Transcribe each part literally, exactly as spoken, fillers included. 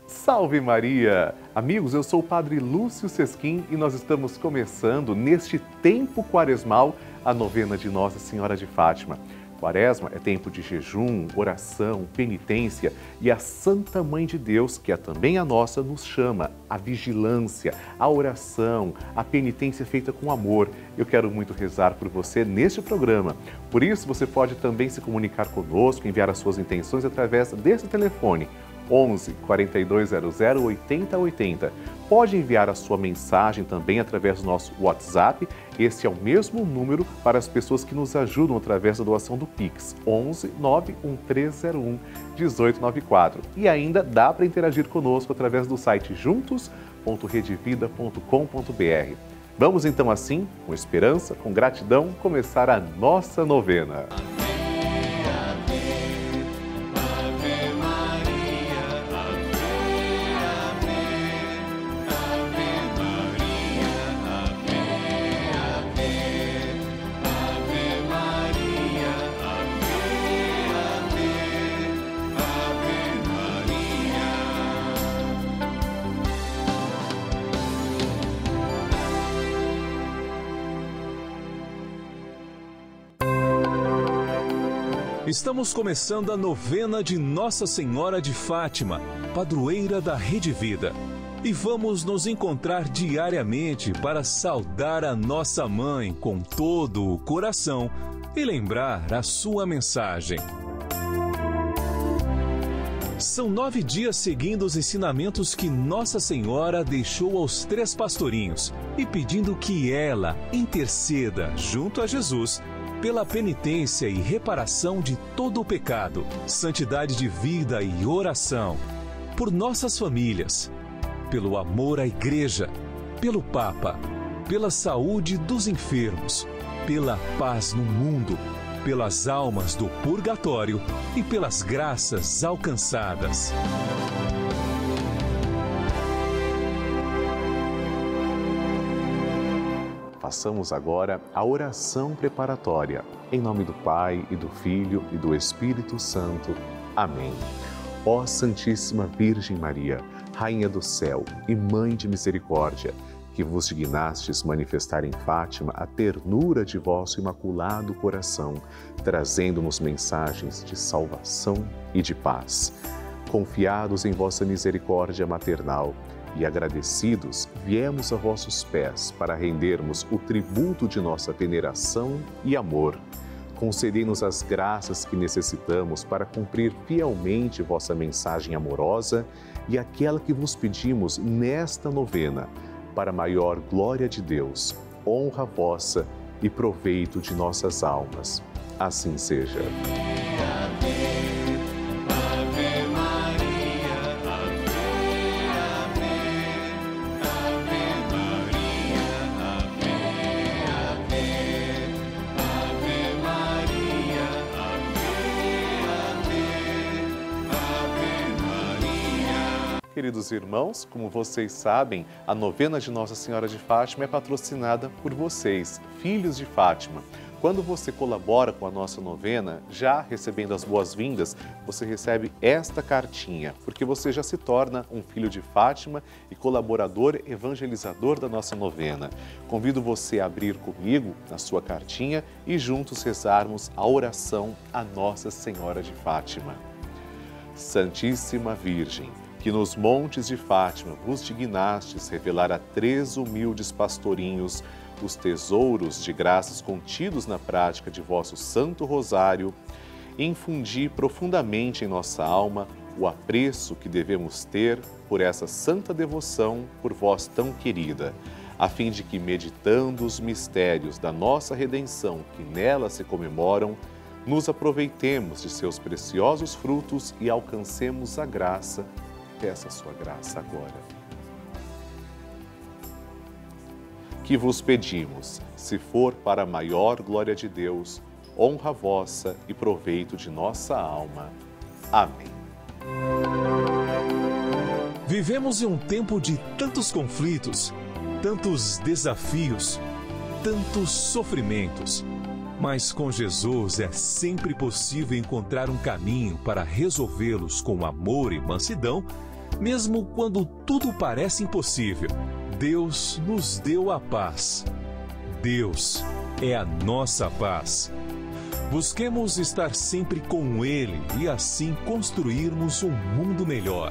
Salve Maria! Amigos, eu sou o Padre Lúcio Sesquim e nós estamos começando neste tempo quaresmal a novena de Nossa Senhora de Fátima. Quaresma é tempo de jejum, oração, penitência e a Santa Mãe de Deus, que é também a nossa, nos chama à vigilância, à oração, à penitência feita com amor. Eu quero muito rezar por você neste programa. Por isso, você pode também se comunicar conosco, enviar as suas intenções através desse telefone. onze, quarenta e dois zero zero, oitenta oitenta. Pode enviar a sua mensagem também através do nosso WhatsApp. Esse é o mesmo número para as pessoas que nos ajudam através da doação do Pix. onze, nove um três zero um, um oito nove quatro. E ainda dá para interagir conosco através do site juntos ponto redevida ponto com ponto br. Vamos então assim, com esperança, com gratidão, começar a nossa novena. Estamos começando a novena de Nossa Senhora de Fátima, padroeira da Rede Vida. E vamos nos encontrar diariamente para saudar a nossa mãe com todo o coração e lembrar a sua mensagem. São nove dias seguindo os ensinamentos que Nossa Senhora deixou aos três pastorinhos e pedindo que ela interceda junto a Jesus pela penitência e reparação de todo o pecado, santidade de vida e oração, por nossas famílias, pelo amor à Igreja, pelo Papa, pela saúde dos enfermos, pela paz no mundo, pelas almas do purgatório e pelas graças alcançadas. Façamos agora a oração preparatória. Em nome do Pai, e do Filho, e do Espírito Santo. Amém. Ó Santíssima Virgem Maria, Rainha do céu e Mãe de misericórdia, que vos dignastes manifestar em Fátima a ternura de vosso imaculado coração, trazendo-nos mensagens de salvação e de paz. Confiados em vossa misericórdia maternal, e agradecidos, viemos a vossos pés para rendermos o tributo de nossa veneração e amor. Concedei-nos as graças que necessitamos para cumprir fielmente vossa mensagem amorosa e aquela que vos pedimos nesta novena, para a maior glória de Deus, honra vossa e proveito de nossas almas. Assim seja. Queridos irmãos, como vocês sabem, a novena de Nossa Senhora de Fátima é patrocinada por vocês, filhos de Fátima. Quando você colabora com a nossa novena, já recebendo as boas-vindas, você recebe esta cartinha, porque você já se torna um filho de Fátima e colaborador evangelizador da nossa novena. Convido você a abrir comigo a sua cartinha e juntos rezarmos a oração a Nossa Senhora de Fátima. Santíssima Virgem, que nos montes de Fátima vos dignastes revelar a três humildes pastorinhos os tesouros de graças contidos na prática de vosso Santo Rosário, infundi profundamente em nossa alma o apreço que devemos ter por essa santa devoção por vós tão querida, a fim de que, meditando os mistérios da nossa redenção que nela se comemoram, nos aproveitemos de seus preciosos frutos e alcancemos a graça. Peça a sua graça agora. Que vos pedimos, se for para a maior glória de Deus, honra vossa e proveito de nossa alma. Amém. Vivemos em um tempo de tantos conflitos, tantos desafios, tantos sofrimentos. Mas com Jesus é sempre possível encontrar um caminho para resolvê-los com amor e mansidão Mesmo quando tudo parece impossível, Deus nos deu a paz. Deus é a nossa paz. Busquemos estar sempre com Ele e assim construirmos um mundo melhor.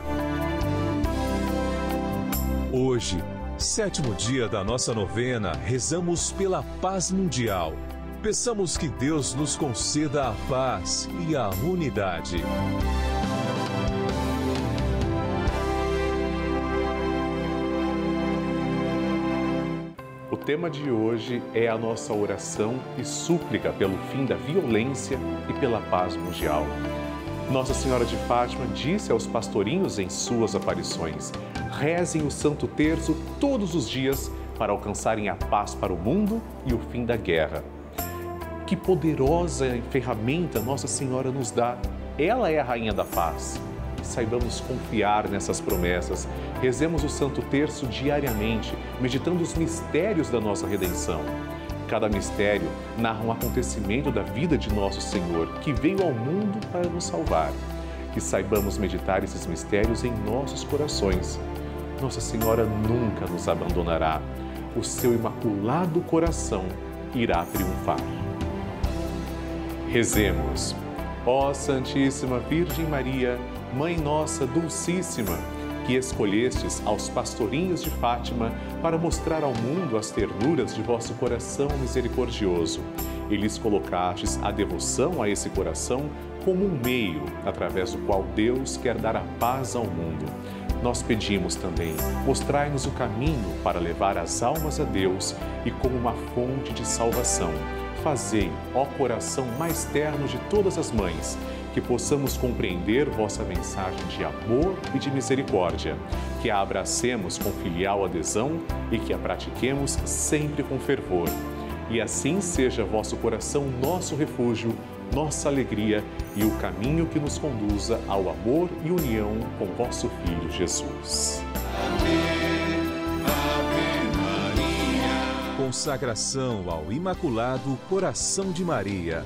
Hoje, sétimo dia da nossa novena, rezamos pela paz mundial. Peçamos que Deus nos conceda a paz e a unidade. O tema de hoje é a nossa oração e súplica pelo fim da violência e pela paz mundial. Nossa Senhora de Fátima disse aos pastorinhos em suas aparições: rezem o Santo Terço todos os dias para alcançarem a paz para o mundo e o fim da guerra. Que poderosa ferramenta Nossa Senhora nos dá! Ela é a Rainha da Paz. Saibamos confiar nessas promessas. Rezemos o Santo Terço diariamente, meditando os mistérios da nossa redenção. Cada mistério narra um acontecimento da vida de nosso Senhor, que veio ao mundo para nos salvar. Que saibamos meditar esses mistérios em nossos corações. Nossa Senhora nunca nos abandonará. O seu imaculado coração irá triunfar. Rezemos. Ó Santíssima Virgem Maria, Mãe Nossa Dulcíssima, que escolhestes aos pastorinhos de Fátima para mostrar ao mundo as ternuras de vosso coração misericordioso, e lhes colocastes a devoção a esse coração como um meio através do qual Deus quer dar a paz ao mundo. Nós pedimos também, mostrai-nos o caminho para levar as almas a Deus e como uma fonte de salvação. Fazei, ó coração mais terno de todas as mães, que possamos compreender vossa mensagem de amor e de misericórdia, que a abracemos com filial adesão e que a pratiquemos sempre com fervor. E assim seja vosso coração nosso refúgio, nossa alegria e o caminho que nos conduza ao amor e união com vosso Filho Jesus. Consagração ao Imaculado Coração de Maria.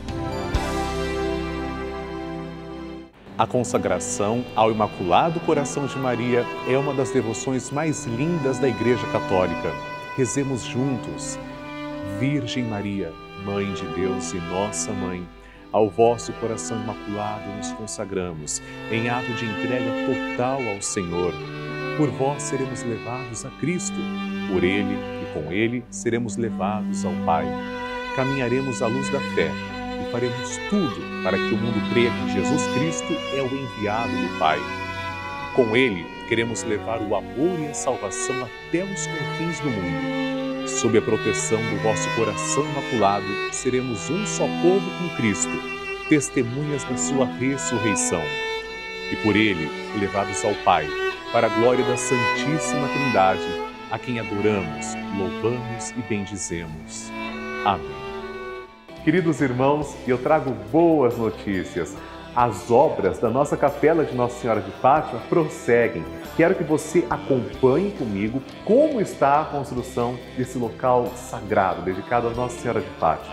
A consagração ao Imaculado Coração de Maria é uma das devoções mais lindas da Igreja Católica. Rezemos juntos. Virgem Maria, Mãe de Deus e nossa Mãe, ao vosso coração imaculado nos consagramos, em ato de entrega total ao Senhor. Por vós seremos levados a Cristo, por Ele e com Ele seremos levados ao Pai. Caminharemos à luz da fé e faremos tudo para que o mundo creia que Jesus Cristo é o enviado do Pai. Com Ele, queremos levar o amor e a salvação até os confins do mundo. Sob a proteção do vosso coração imaculado, seremos um só povo com Cristo, testemunhas da sua ressurreição. E por Ele, levados ao Pai, para a glória da Santíssima Trindade, a quem adoramos, louvamos e bendizemos. Amém. Queridos irmãos, eu trago boas notícias. As obras da nossa Capela de Nossa Senhora de Fátima prosseguem. Quero que você acompanhe comigo como está a construção desse local sagrado, dedicado a Nossa Senhora de Fátima.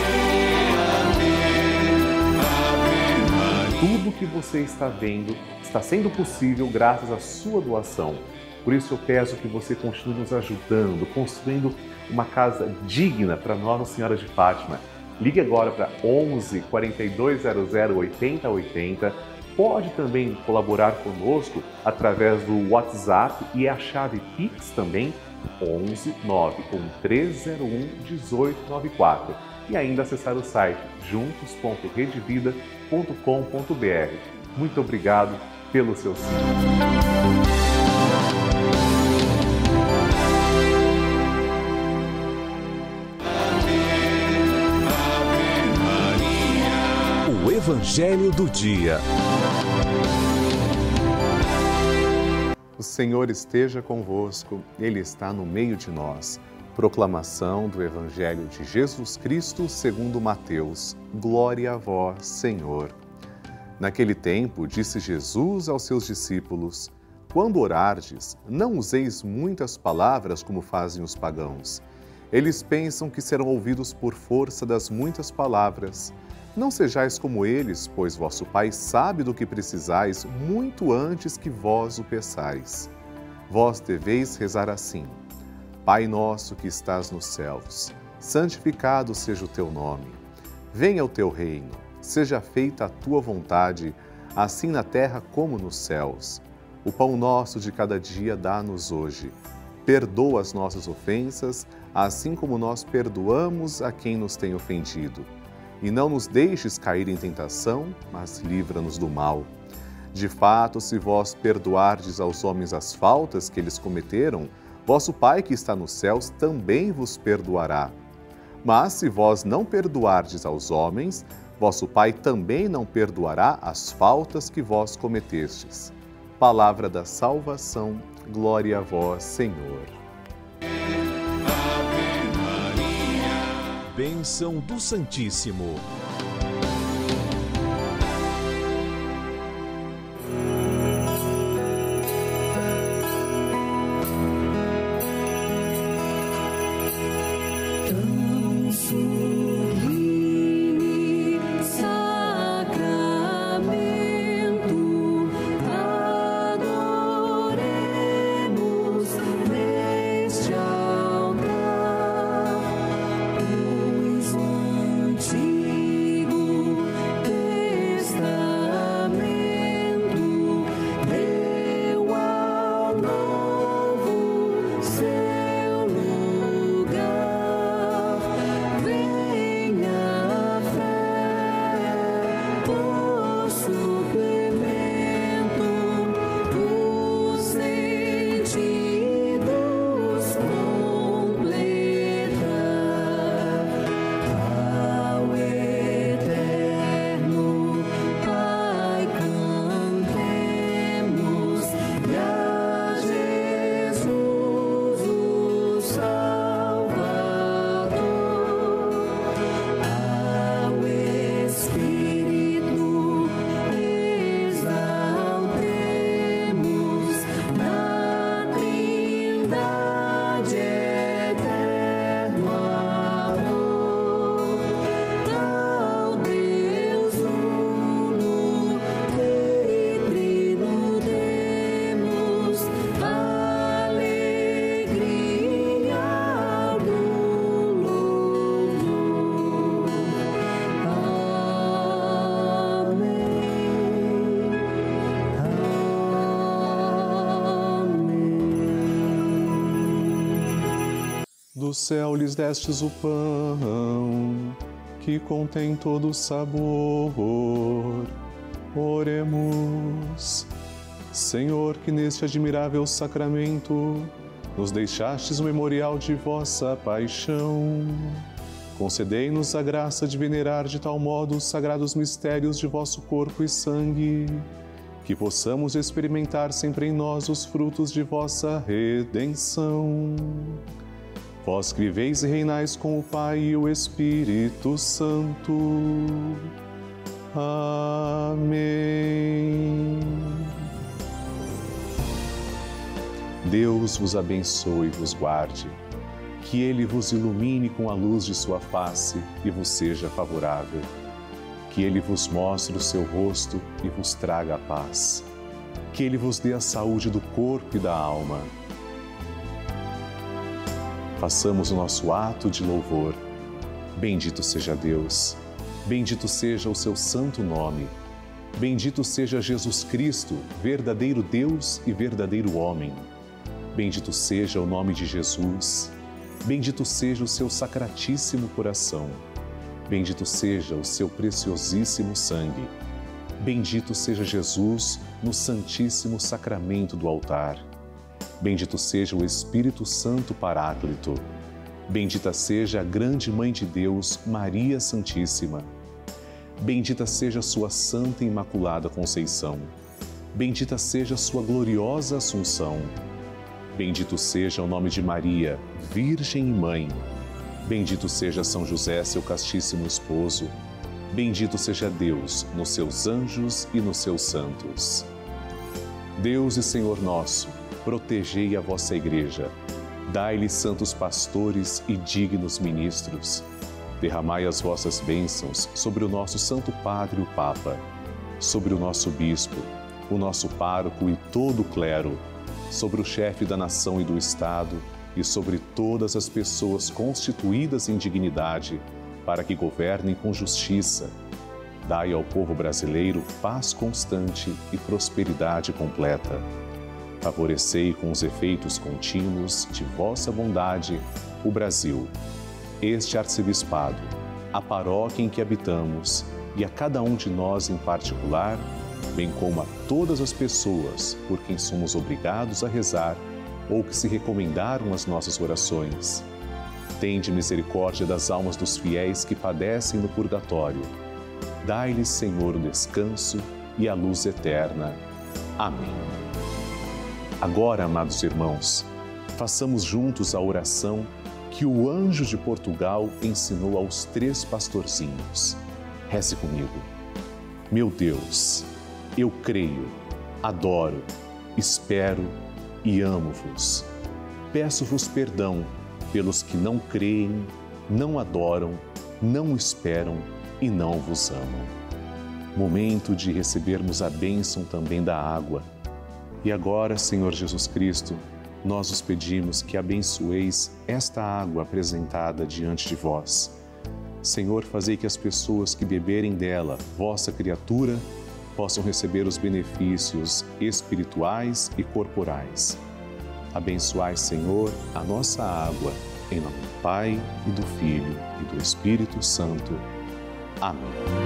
Tudo que você está vendo está sendo possível graças à sua doação. Por isso eu peço que você continue nos ajudando, construindo uma casa digna para Nossa Senhora de Fátima. Ligue agora para onze, quarenta e dois zero zero, oitenta oitenta. Pode também colaborar conosco através do WhatsApp e a chave Pix também, onze, nove um três zero um, um oito nove quatro. E ainda acessar o site juntos ponto redevida ponto com ponto br. Muito obrigado pelo seu sim. O Evangelho do Dia. O Senhor esteja convosco, Ele está no meio de nós. Proclamação do Evangelho de Jesus Cristo segundo Mateus. Glória a vós, Senhor. Naquele tempo, disse Jesus aos seus discípulos: quando orardes, não useis muitas palavras como fazem os pagãos. Eles pensam que serão ouvidos por força das muitas palavras. Não sejais como eles, pois vosso Pai sabe do que precisais muito antes que vós o peçais. Vós deveis rezar assim: Pai nosso que estás nos céus, santificado seja o teu nome. Venha o teu reino, seja feita a tua vontade, assim na terra como nos céus. O pão nosso de cada dia dá-nos hoje. Perdoa as nossas ofensas, assim como nós perdoamos a quem nos tem ofendido. E não nos deixes cair em tentação, mas livra-nos do mal. De fato, se vós perdoardes aos homens as faltas que eles cometeram, vosso Pai que está nos céus também vos perdoará. Mas se vós não perdoardes aos homens, vosso Pai também não perdoará as faltas que vós cometestes. Palavra da salvação, glória a vós, Senhor. Bênção do Santíssimo. Do céu lhes destes o pão, que contém todo o sabor. Oremos. Senhor, que neste admirável sacramento nos deixastes o memorial de vossa paixão, concedei-nos a graça de venerar de tal modo os sagrados mistérios de vosso corpo e sangue, que possamos experimentar sempre em nós os frutos de vossa redenção. Vós que viveis e reinais com o Pai e o Espírito Santo. Amém. Deus vos abençoe e vos guarde, que Ele vos ilumine com a luz de sua face e vos seja favorável, que Ele vos mostre o seu rosto e vos traga a paz, que Ele vos dê a saúde do corpo e da alma. Façamos o nosso ato de louvor. Bendito seja Deus, bendito seja o seu santo nome, bendito seja Jesus Cristo, verdadeiro Deus e verdadeiro homem. Bendito seja o nome de Jesus, bendito seja o seu sacratíssimo coração, bendito seja o seu preciosíssimo sangue, bendito seja Jesus no santíssimo sacramento do altar. Bendito seja o Espírito Santo Paráclito. Bendita seja a grande Mãe de Deus, Maria Santíssima. Bendita seja a sua Santa e Imaculada Conceição. Bendita seja a sua gloriosa Assunção. Bendito seja o nome de Maria, Virgem e Mãe. Bendito seja São José, seu castíssimo esposo. Bendito seja Deus nos seus anjos e nos seus santos. Deus e Senhor nosso, protegei a vossa Igreja, dai-lhe santos pastores e dignos ministros. Derramai as vossas bênçãos sobre o nosso Santo Padre, o Papa, sobre o nosso Bispo, o nosso pároco e todo o clero, sobre o chefe da nação e do Estado e sobre todas as pessoas constituídas em dignidade, para que governem com justiça. Dai ao povo brasileiro paz constante e prosperidade completa. Favorecei com os efeitos contínuos de vossa bondade o Brasil, este arcebispado, a paróquia em que habitamos e a cada um de nós em particular, bem como a todas as pessoas por quem somos obrigados a rezar ou que se recomendaram as nossas orações. Tende misericórdia das almas dos fiéis que padecem no purgatório. Dai-lhes, Senhor, o descanso e a luz eterna. Amém. Agora, amados irmãos, façamos juntos a oração que o anjo de Portugal ensinou aos três pastorzinhos. Reze comigo. Meu Deus, eu creio, adoro, espero e amo-vos. Peço-vos perdão pelos que não creem, não adoram, não esperam e não vos amam. Momento de recebermos a bênção também da água. E agora, Senhor Jesus Cristo, nós os pedimos que abençoeis esta água apresentada diante de vós. Senhor, fazei que as pessoas que beberem dela, vossa criatura, possam receber os benefícios espirituais e corporais. Abençoai, Senhor, a nossa água, em nome do Pai, e do Filho, e do Espírito Santo. Amém.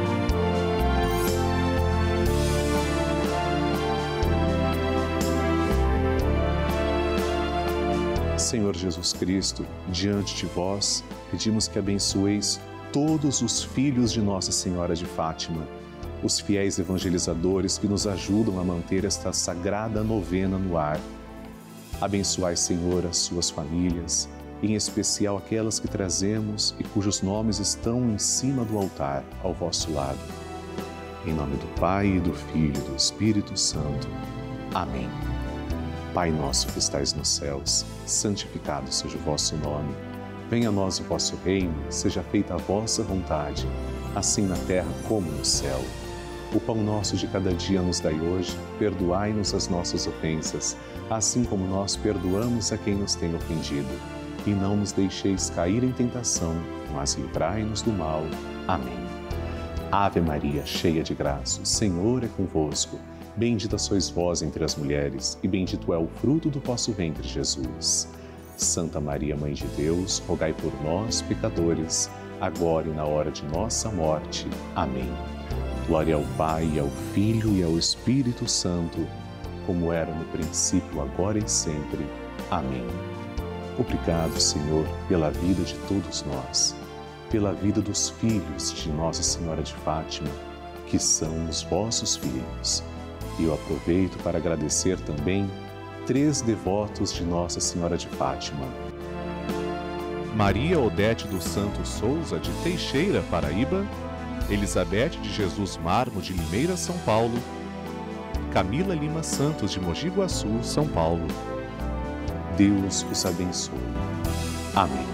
Senhor Jesus Cristo, diante de vós, pedimos que abençoeis todos os filhos de Nossa Senhora de Fátima, os fiéis evangelizadores que nos ajudam a manter esta sagrada novena no ar. Abençoai, Senhor, as suas famílias, em especial aquelas que trazemos e cujos nomes estão em cima do altar, ao vosso lado. Em nome do Pai, e do Filho e do Espírito Santo. Amém. Pai nosso que estais nos céus, santificado seja o vosso nome. Venha a nós o vosso reino, seja feita a vossa vontade, assim na terra como no céu. O pão nosso de cada dia nos dai hoje, perdoai-nos as nossas ofensas, assim como nós perdoamos a quem nos tem ofendido. E não nos deixeis cair em tentação, mas livrai-nos do mal. Amém. Ave Maria, cheia de graça, o Senhor é convosco. Bendita sois vós entre as mulheres, e bendito é o fruto do vosso ventre, Jesus. Santa Maria, Mãe de Deus, rogai por nós, pecadores, agora e na hora de nossa morte. Amém. Glória ao Pai, ao Filho e ao Espírito Santo, como era no princípio, agora e sempre. Amém. Obrigado, Senhor, pela vida de todos nós, pela vida dos filhos de Nossa Senhora de Fátima, que são os vossos filhos. E eu aproveito para agradecer também três devotos de Nossa Senhora de Fátima. Maria Odete dos Santos Souza, de Teixeira, Paraíba. Elizabeth de Jesus Marmo, de Limeira, São Paulo. Camila Lima Santos, de Mogi Guaçu, São Paulo. Deus os abençoe. Amém.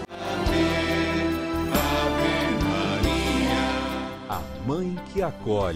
Ave Maria, a mãe que acolhe.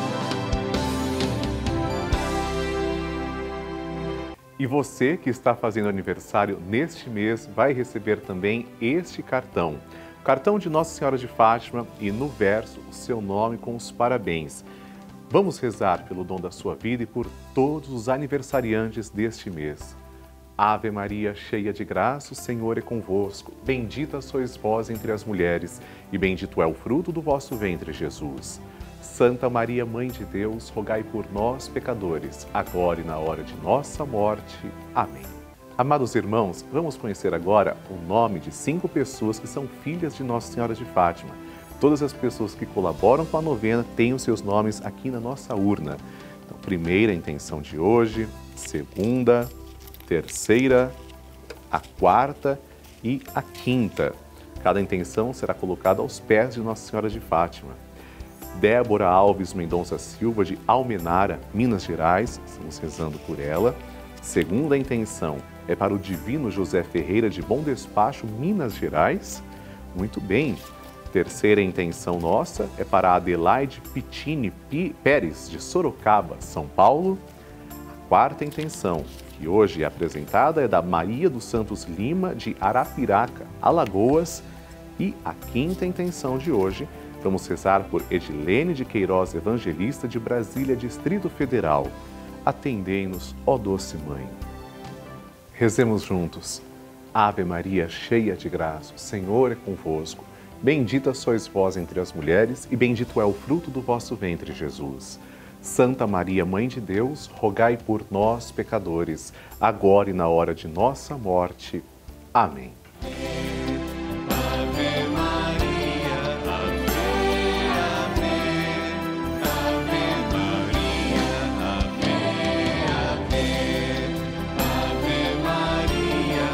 E você que está fazendo aniversário neste mês vai receber também este cartão. Cartão de Nossa Senhora de Fátima e no verso o seu nome com os parabéns. Vamos rezar pelo dom da sua vida e por todos os aniversariantes deste mês. Ave Maria, cheia de graça, o Senhor é convosco. Bendita sois vós entre as mulheres, e bendito é o fruto do vosso ventre, Jesus. Santa Maria, Mãe de Deus, rogai por nós, pecadores, agora e na hora de nossa morte. Amém. Amados irmãos, vamos conhecer agora o nome de cinco pessoas que são filhas de Nossa Senhora de Fátima. Todas as pessoas que colaboram com a novena têm os seus nomes aqui na nossa urna. Então, primeira intenção de hoje, segunda, terceira, a quarta e a quinta. Cada intenção será colocada aos pés de Nossa Senhora de Fátima. Débora Alves Mendonça Silva, de Almenara, Minas Gerais, estamos rezando por ela. Segunda intenção é para o Divino José Ferreira, de Bom Despacho, Minas Gerais. Muito bem. Terceira intenção nossa é para Adelaide Pitini Pérez, de Sorocaba, São Paulo. A quarta intenção, que hoje é apresentada, é da Maria dos Santos Lima, de Arapiraca, Alagoas. E a quinta intenção de hoje, vamos rezar por Edilene de Queiroz Evangelista, de Brasília, Distrito Federal. Atendei-nos, ó doce Mãe. Rezemos juntos. Ave Maria, cheia de graça, o Senhor é convosco. Bendita sois vós entre as mulheres, e bendito é o fruto do vosso ventre, Jesus. Santa Maria, Mãe de Deus, rogai por nós, pecadores, agora e na hora de nossa morte. Amém. Ave Maria, ave, ave, ave Maria, ave, ave, ave Maria,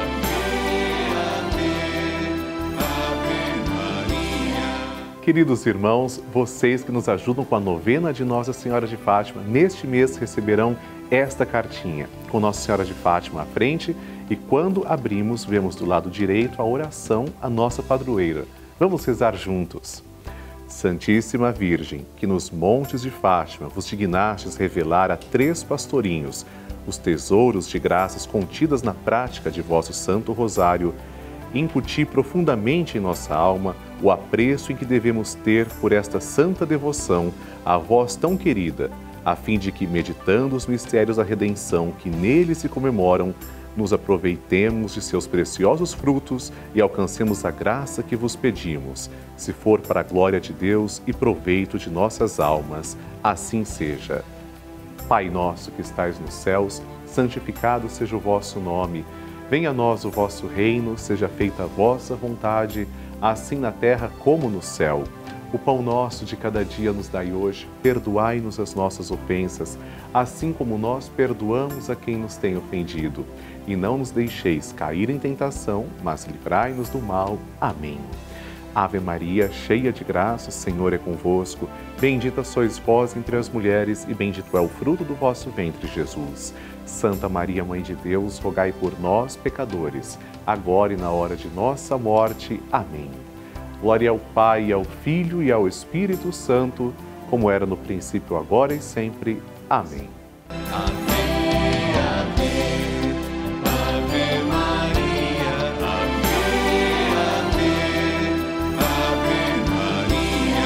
ave, ave, ave Maria. Queridos irmãos, vocês que nos ajudam com a novena de Nossa Senhora de Fátima, neste mês receberão esta cartinha, com Nossa Senhora de Fátima à frente, e quando abrimos, vemos do lado direito a oração à nossa padroeira. Vamos rezar juntos. Santíssima Virgem, que nos montes de Fátima vos dignastes revelar a três pastorinhos os tesouros de graças contidas na prática de vosso Santo Rosário, incuti profundamente em nossa alma o apreço em que devemos ter por esta santa devoção a vós tão querida, a fim de que, meditando os mistérios da redenção que nele se comemoram, nos aproveitemos de seus preciosos frutos e alcancemos a graça que vos pedimos, se for para a glória de Deus e proveito de nossas almas. Assim seja. Pai nosso que estais nos céus, santificado seja o vosso nome. Venha a nós o vosso reino, seja feita a vossa vontade, assim na terra como no céu. O pão nosso de cada dia nos dai hoje, perdoai-nos as nossas ofensas, assim como nós perdoamos a quem nos tem ofendido. E não nos deixeis cair em tentação, mas livrai-nos do mal. Amém. Ave Maria, cheia de graça, o Senhor é convosco. Bendita sois vós entre as mulheres, e bendito é o fruto do vosso ventre, Jesus. Santa Maria, Mãe de Deus, rogai por nós, pecadores, agora e na hora de nossa morte. Amém. Glória ao Pai, ao Filho e ao Espírito Santo, como era no princípio, agora e sempre. Amém. Ave, ave, ave Maria, ave, ave, ave Maria.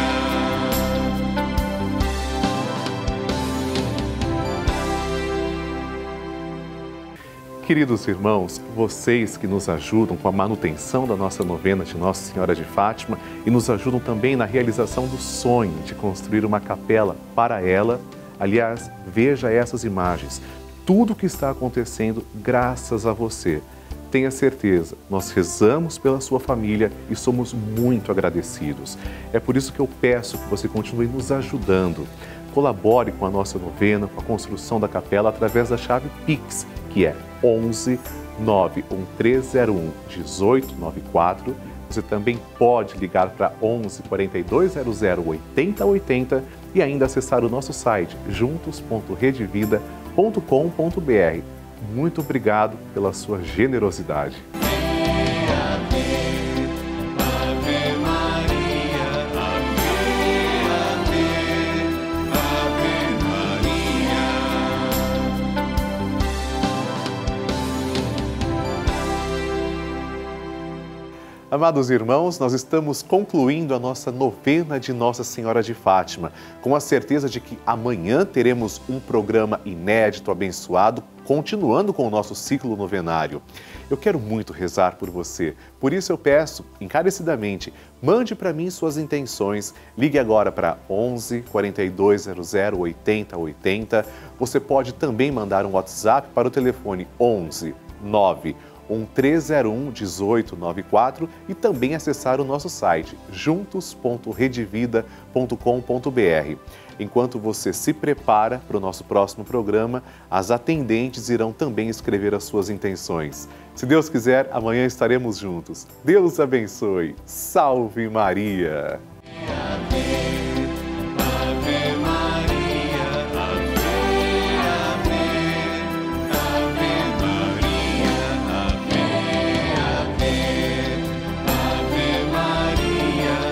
Queridos irmãos, vocês que nos ajudam com a manutenção da nossa novena de Nossa Senhora de Fátima e nos ajudam também na realização do sonho de construir uma capela para ela. Aliás, veja essas imagens. Tudo o que está acontecendo graças a você. Tenha certeza, nós rezamos pela sua família e somos muito agradecidos. É por isso que eu peço que você continue nos ajudando. Colabore com a nossa novena, com a construção da capela através da chave Pix, que é onze nove um três zero um um oito nove quatro. Você também pode ligar para onze quarenta e dois zero zero oitenta oitenta e ainda acessar o nosso site juntos ponto redevida ponto com ponto br. Muito obrigado pela sua generosidade. Ave Maria, ave, ave, ave Maria. Amados irmãos, nós estamos concluindo a nossa novena de Nossa Senhora de Fátima, com a certeza de que amanhã teremos um programa inédito, abençoado, continuando com o nosso ciclo novenário. Eu quero muito rezar por você, por isso eu peço, encarecidamente, mande para mim suas intenções, ligue agora para onze quarenta e dois zero zero oitenta oitenta. Você pode também mandar um WhatsApp para o telefone onze nove um três zero um um oito nove quatro e também acessar o nosso site juntos ponto redevida ponto com ponto br. Enquanto você se prepara para o nosso próximo programa, as atendentes irão também escrever as suas intenções. Se Deus quiser, amanhã estaremos juntos. Deus abençoe. Salve Maria! Ave Maria.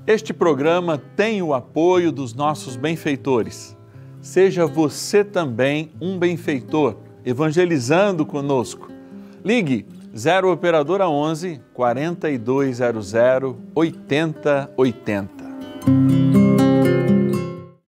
Este programa tem o apoio dos nossos benfeitores. Seja você também um benfeitor, evangelizando conosco. Ligue zero Operadora onze, quarenta e dois zero zero, oitenta oitenta.